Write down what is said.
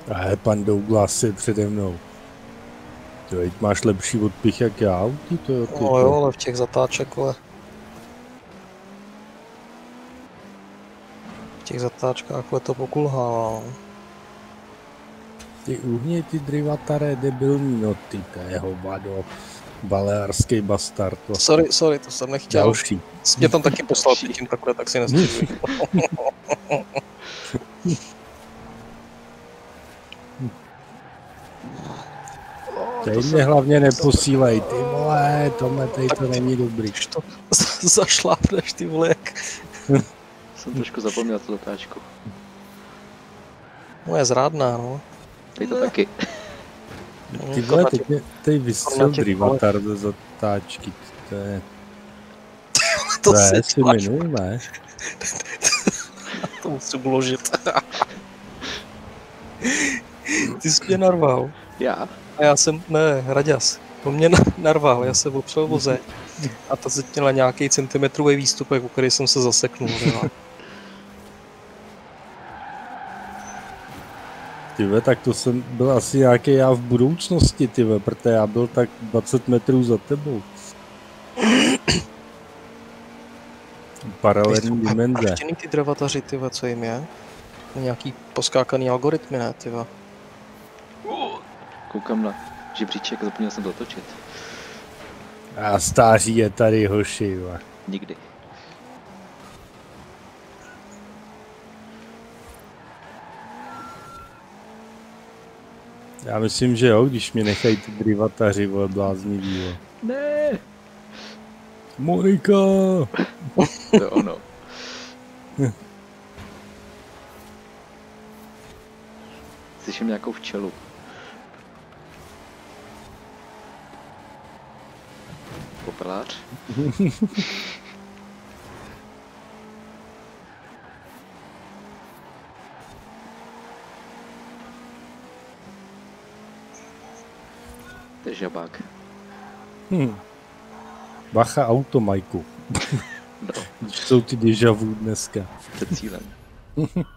A pan Douglas je přede mnou. Ty máš lepší odpich jak já, to je No jo, ale v těch zatáček, ale... V těch zatáčkách to pokulhává. Ty uhně, ty drivatare debilní, no ty, to je hovado. Balearský bastard. Sorry, to jsem nechtěl. Další. Jsi mě tam taky poslal předtím takhle, tak si nestěžuj. Teď mě hlavně neposílej, ty vole, tohle tady to není dobrý. Když to zašlápneš, ty vole, jak... Jsem trošku zapomněl tu zatáčku. No je zrádná, no. Teď to taky. Ty vole, teď mě tady vystřel drivatar ze zatáčky, to je... To je si minul, ne? To musím uložit. Ty jsi mě narval. Já? A já jsem, ne, Raďas. On mě narval, já jsem opřel voze. A ta se měla nějaký centimetrový výstupek, u který jsem se zaseknul. Tyve, tak to jsem byl asi nějaký já v budoucnosti, tyve, protože já byl tak 20 metrů za tebou. Paralelní dimenze. Chtěný ty dravataři, tyve, co jim je? Nějaký poskákaný algoritmy, ne, tyve? Koukám na žebříček, zapomněl jsem dotočit. A stáří je tady, hoši, va. Nikdy. Já myslím, že jo, když mě nechají ty drivataři, vole, bláznivý, vole. Ne. Monika! To je ono. Slyším nějakou včelu. Popelář? To je žabák. Bacha auto, Majku. No. Jsou ty déjà vu dneska. Před cílem.